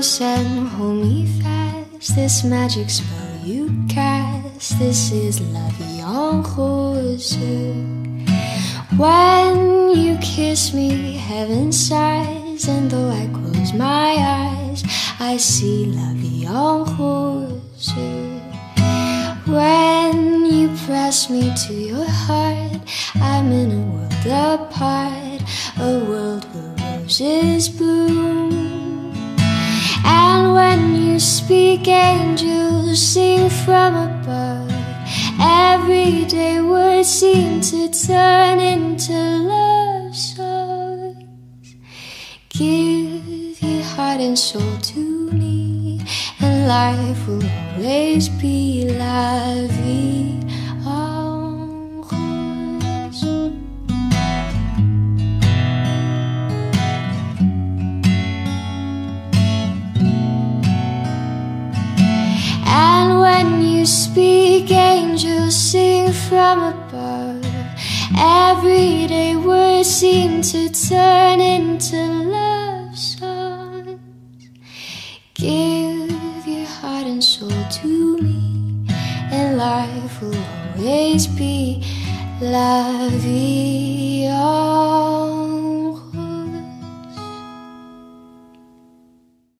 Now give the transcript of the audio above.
close and hold me fast. This magic spell you cast, this is la vie en rose. When you kiss me, heaven sighs, and though I close my eyes, I see la vie en rose. When you press me to your heart, I'm in a world apart, a world where roses bloom. And when you speak, angels sing from above. Everyday words seem to turn into love songs. Give your heart and soul to me, and life will always be la vie en rose. And when you speak, angels sing from above. Everyday words seem to turn into love songs. Give your heart and soul to me, and life will always be la vie en rose.